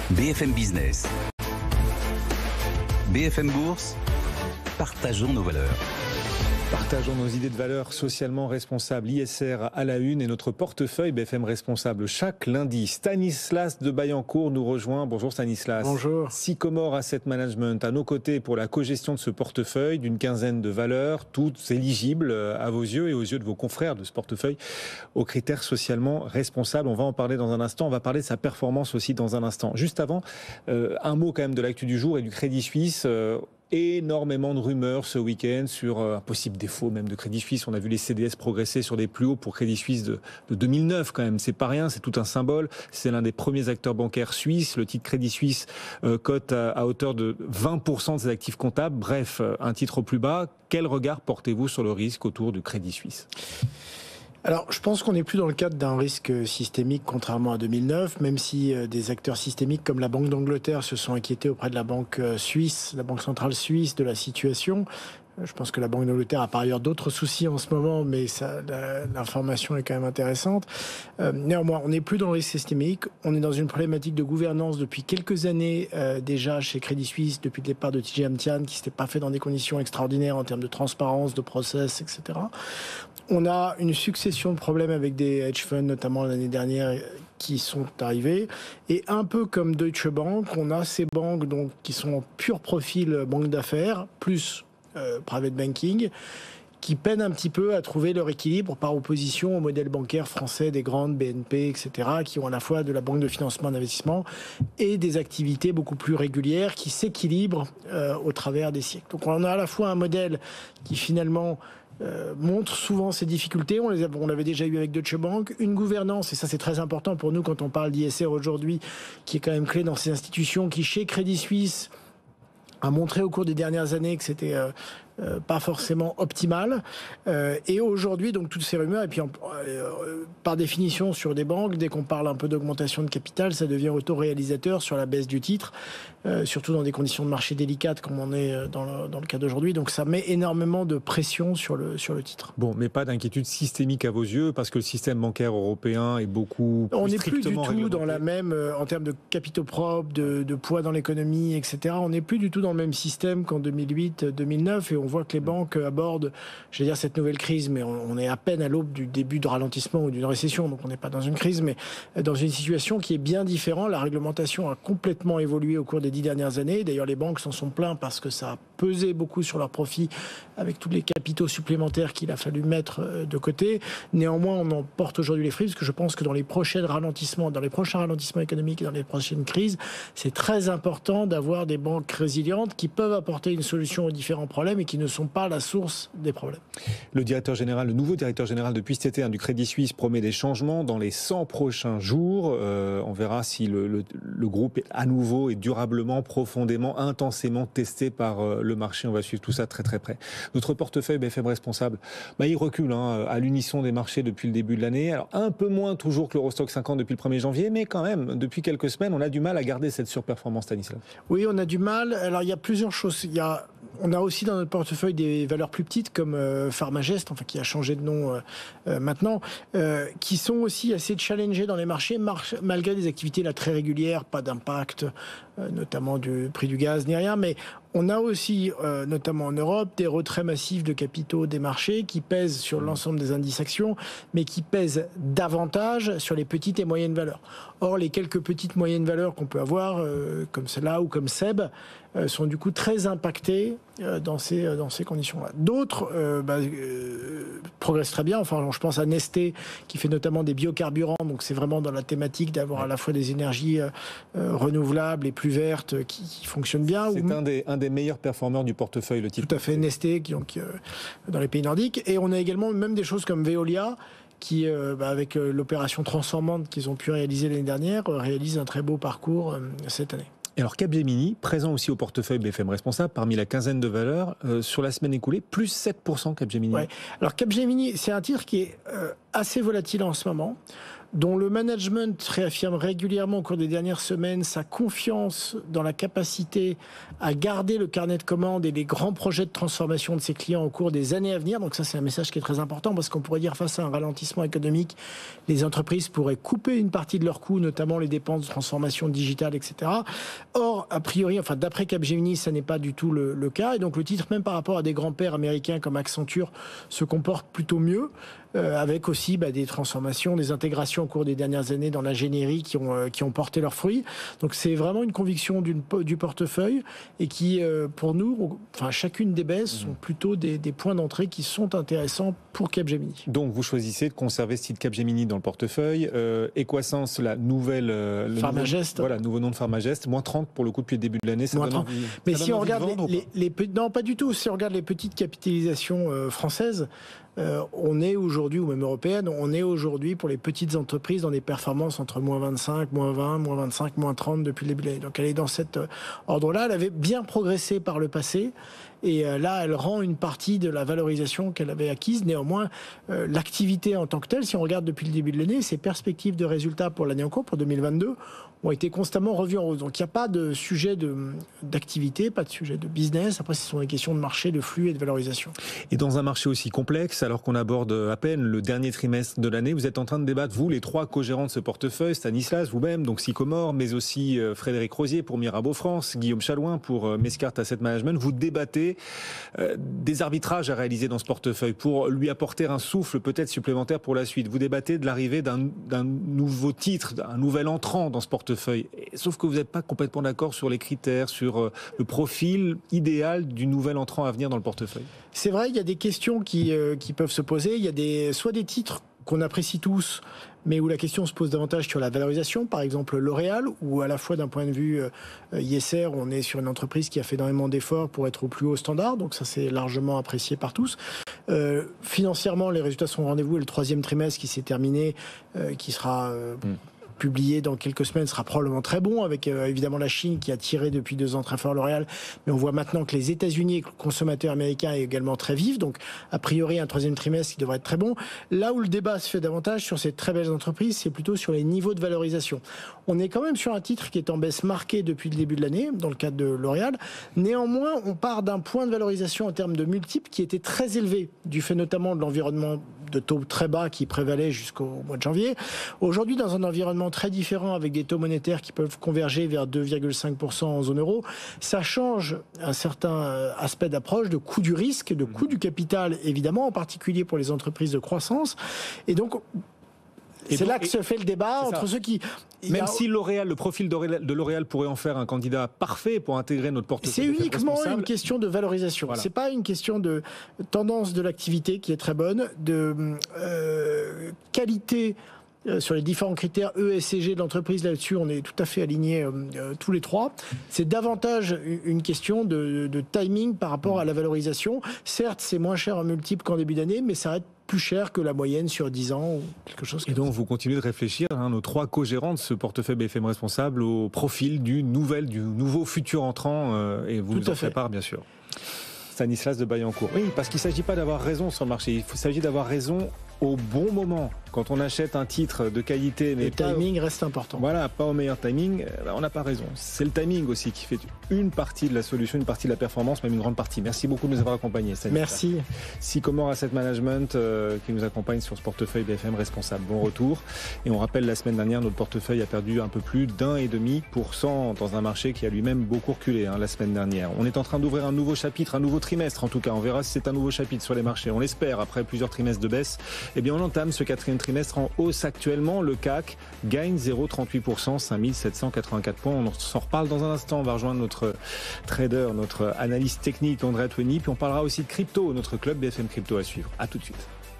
BFM Business, BFM Bourse, partageons nos valeurs. Partageons nos idées de valeurs socialement responsables. ISR à la une et notre portefeuille BFM Responsable chaque lundi. Stanislas de Bayancourt nous rejoint. Bonjour Stanislas. Bonjour. Sycomore Asset Management à nos côtés pour la co-gestion de ce portefeuille d'une quinzaine de valeurs, toutes éligibles à vos yeux et aux yeux de vos confrères de ce portefeuille aux critères socialement responsables. On va en parler dans un instant. On va parler de sa performance aussi dans un instant. Juste avant, un mot quand même de l'actu du jour et du Crédit Suisse. Énormément de rumeurs ce week-end sur un possible défaut même de Crédit Suisse. On a vu les CDS progresser sur des plus hauts pour Crédit Suisse de 2009 quand même. C'est pas rien, c'est tout un symbole. C'est l'un des premiers acteurs bancaires suisses. Le titre Crédit Suisse cote à hauteur de 20% de ses actifs comptables. Bref, un titre au plus bas. Quel regard portez-vous sur le risque autour du Crédit Suisse ? Alors, je pense qu'on n'est plus dans le cadre d'un risque systémique, contrairement à 2009, même si des acteurs systémiques comme la Banque d'Angleterre se sont inquiétés auprès de la Banque suisse, la Banque centrale suisse, de la situation. Je pense que la Banque d'Angleterre a par ailleurs d'autres soucis en ce moment, mais l'information est quand même intéressante. Néanmoins, on n'est plus dans le risque systémique. On est dans une problématique de gouvernance depuis quelques années déjà chez Crédit Suisse, depuis le départ de TJ Tian, qui s'était pas fait dans des conditions extraordinaires en termes de transparence, de process, etc. On a une succession de problèmes avec des hedge funds, notamment l'année dernière, qui sont arrivés. Et un peu comme Deutsche Bank, on a ces banques donc, qui sont en pur profil banque d'affaires, plus private banking, qui peinent un petit peu à trouver leur équilibre par opposition au modèle bancaire français des grandes BNP, etc., qui ont à la fois de la banque de financement d'investissement et des activités beaucoup plus régulières qui s'équilibrent au travers des siècles. Donc on a à la fois un modèle qui finalement montre souvent ses difficultés, on l'avait déjà eu avec Deutsche Bank, une gouvernance, et ça c'est très important pour nous quand on parle d'ISR aujourd'hui, qui est quand même clé dans ces institutions, qui chez Crédit Suisse a montré au cours des dernières années que c'était pas forcément optimal. Et aujourd'hui, donc toutes ces rumeurs, et puis par définition sur des banques, dès qu'on parle un peu d'augmentation de capital, ça devient autoréalisateur sur la baisse du titre, surtout dans des conditions de marché délicates comme on est dans le cas d'aujourd'hui. Donc ça met énormément de pression sur le titre. Bon, mais pas d'inquiétude systémique à vos yeux, parce que le système bancaire européen est beaucoup plus on n'est plus du tout dans la même, en termes de capitaux propres, de poids dans l'économie, etc. On n'est plus du tout dans le même système qu'en 2008-2009, et on voit que les banques abordent, je vais dire, cette nouvelle crise, mais on est à peine à l'aube du début de ralentissement ou d'une récession, donc on n'est pas dans une crise, mais dans une situation qui est bien différente. La réglementation a complètement évolué au cours des 10 dernières années. D'ailleurs, les banques s'en sont plaintes parce que ça a pesé beaucoup sur leurs profits avec tous les capitaux supplémentaires qu'il a fallu mettre de côté. Néanmoins, on en porte aujourd'hui les fruits, parce que je pense que dans les prochains ralentissements économiques et dans les prochaines crises, c'est très important d'avoir des banques résilientes qui peuvent apporter une solution aux différents problèmes et qui ne sont pas la source des problèmes. Le nouveau directeur général depuis cet été du Crédit Suisse promet des changements dans les 100 prochains jours. On verra si le groupe est à nouveau et durablement, profondément, intensément testé par le marché. On va suivre tout ça très très près. Notre portefeuille BFM Responsable, il recule à l'unisson des marchés depuis le début de l'année. Alors un peu moins toujours que l'Eurostock 50 depuis le 1er janvier, mais quand même, depuis quelques semaines, on a du mal à garder cette surperformance, Stanislas. Oui, on a du mal. Alors il y a plusieurs choses. On a aussi dans notre portefeuille des valeurs plus petites comme Pharmagest, qui a changé de nom maintenant, qui sont aussi assez challengées dans les marchés, malgré des activités là très régulières, pas d'impact, notamment du prix du gaz ni rien, mais on a aussi, notamment en Europe, des retraits massifs de capitaux des marchés qui pèsent sur l'ensemble des indices actions, mais qui pèsent davantage sur les petites et moyennes valeurs. Or, les quelques petites moyennes valeurs qu'on peut avoir, comme celle-là ou comme SEB, sont du coup très impactés dans ces conditions-là. D'autres progressent très bien. Je pense à Nestlé, qui fait notamment des biocarburants, donc c'est vraiment dans la thématique d'avoir à la fois des énergies renouvelables et plus vertes qui fonctionnent bien. C'est un des meilleurs performeurs du portefeuille, le titre. Tout à fait, Nestlé, dans les pays nordiques. Et on a également même des choses comme Veolia, qui, avec l'opération transformante qu'ils ont pu réaliser l'année dernière, réalise un très beau parcours cette année. Et alors Capgemini, présent aussi au portefeuille BFM Responsable, parmi la quinzaine de valeurs, sur la semaine écoulée, plus 7% Capgemini. Ouais. Alors Capgemini, c'est un titre qui est assez volatile en ce moment. dont le management réaffirme régulièrement au cours des dernières semaines sa confiance dans la capacité à garder le carnet de commandes et les grands projets de transformation de ses clients au cours des années à venir. Donc ça, c'est un message qui est très important parce qu'on pourrait dire face à un ralentissement économique, les entreprises pourraient couper une partie de leurs coûts, notamment les dépenses de transformation digitale, etc. Or, a priori, enfin d'après Capgemini, ça n'est pas du tout le cas. Et donc le titre, même par rapport à des grands-pères américains comme Accenture, se comporte plutôt mieux. Avec aussi des transformations, des intégrations au cours des dernières années dans l'ingénierie qui ont porté leurs fruits. Donc c'est vraiment une conviction du portefeuille et qui, pour nous, enfin chacune des baisses sont plutôt des points d'entrée qui sont intéressants pour Capgemini. Donc vous choisissez de conserver ce titre Capgemini dans le portefeuille. Equasens, la nouvelle... Pharmagest. Voilà, nouveau nom de Pharmagest. Moins 30 pour le coup depuis le début de l'année. Ça donne envie, mais ça si donne on regarde non, pas du tout. Si on regarde les petites capitalisations françaises, on est aujourd'hui, ou même européenne, on est aujourd'hui pour les petites entreprises dans des performances entre moins 25, moins 20, moins 25, moins 30 depuis le début de l'année. Donc elle est dans cet ordre-là. Elle avait bien progressé par le passé. Et là, elle rend une partie de la valorisation qu'elle avait acquise. Néanmoins, l'activité en tant que telle, si on regarde depuis le début de l'année, ses perspectives de résultats pour l'année en cours, pour 2022, ont été constamment revues en hausse. Donc il n'y a pas de sujet d'activité, pas de sujet de business. Après, ce sont des questions de marché, de flux et de valorisation. Et dans un marché aussi complexe, alors qu'on aborde à peine le dernier trimestre de l'année, vous êtes en train de débattre, vous, les trois co-gérants de ce portefeuille, Stanislas, vous-même, donc Sycomore, mais aussi Frédéric Rosier pour Mirabeau France, Guillaume Chalouin pour Mescart Asset Management. Vous débattez des arbitrages à réaliser dans ce portefeuille pour lui apporter un souffle peut-être supplémentaire pour la suite. Vous débattez de l'arrivée d'un nouveau titre, d'un nouvel entrant dans ce portefeuille. Sauf que vous n'êtes pas complètement d'accord sur les critères, sur le profil idéal du nouvel entrant à venir dans le portefeuille. C'est vrai, il y a des questions qui peuvent se poser. Il y a soit des titres qu'on apprécie tous, mais où la question se pose davantage sur la valorisation, par exemple L'Oréal, où à la fois d'un point de vue ISR, on est sur une entreprise qui a fait énormément d'efforts pour être au plus haut standard, donc ça c'est largement apprécié par tous. Financièrement, les résultats sont au rendez-vous, et le troisième trimestre qui s'est terminé, qui sera... publié dans quelques semaines, sera probablement très bon, avec évidemment la Chine qui a tiré depuis 2 ans très fort L'Oréal, mais on voit maintenant que les États-Unis et que le consommateur américain est également très vif, donc a priori un troisième trimestre qui devrait être très bon. Là où le débat se fait davantage sur ces très belles entreprises, c'est plutôt sur les niveaux de valorisation. On est quand même sur un titre qui est en baisse marquée depuis le début de l'année, dans le cadre de L'Oréal. Néanmoins, on part d'un point de valorisation en termes de multiples qui était très élevé, du fait notamment de l'environnement de taux très bas qui prévalait jusqu'au mois de janvier. Aujourd'hui, dans un environnement très différent avec des taux monétaires qui peuvent converger vers 2,5% en zone euro, ça change un certain aspect d'approche de coût du risque, de coût du capital évidemment, en particulier pour les entreprises de croissance. Et donc, c'est là que se fait le débat entre ceux qui... Même si L'Oréal, le profil de L'Oréal pourrait en faire un candidat parfait pour intégrer notre portefeuille. C'est uniquement une question de valorisation. Voilà. C'est pas une question de tendance de l'activité qui est très bonne, de qualité sur les différents critères E, S et G de l'entreprise. Là-dessus, on est tout à fait alignés tous les trois. C'est davantage une question de timing par rapport à la valorisation. Certes, c'est moins cher en multiple qu'en début d'année, mais ça reste plus cher que la moyenne sur 10 ans ou quelque chose comme ça. Et donc vous continuez de réfléchir, nos trois co-gérants de ce portefeuille BFM Responsable, au profil du nouveau futur entrant, et vous nous en faites part bien sûr. Stanislas de Baillancourt. Oui, parce qu'il ne s'agit pas d'avoir raison sur le marché, il s'agit d'avoir raison au bon moment. Quand on achète un titre de qualité, mais le timing reste important. Voilà, pas au meilleur timing, on n'a pas raison. C'est le timing aussi qui fait une partie de la solution, une partie de la performance, même une grande partie. Merci beaucoup de nous avoir accompagnés. Merci. Sycomore Asset Management qui nous accompagne sur ce portefeuille BFM Responsable. Bon retour. Et on rappelle, la semaine dernière, notre portefeuille a perdu un peu plus d'1,5% dans un marché qui a lui-même beaucoup reculé la semaine dernière. On est en train d'ouvrir un nouveau chapitre, un nouveau trimestre en tout cas. On verra si c'est un nouveau chapitre sur les marchés. On l'espère, après plusieurs trimestres de baisse. Eh bien, on entame ce 4e trimestre en hausse actuellement. Le CAC gagne 0,38%, 5784 points. On s'en reparle dans un instant. On va rejoindre notre trader, notre analyste technique André Atoueni. Puis on parlera aussi de crypto, notre club BFM Crypto à suivre. À tout de suite.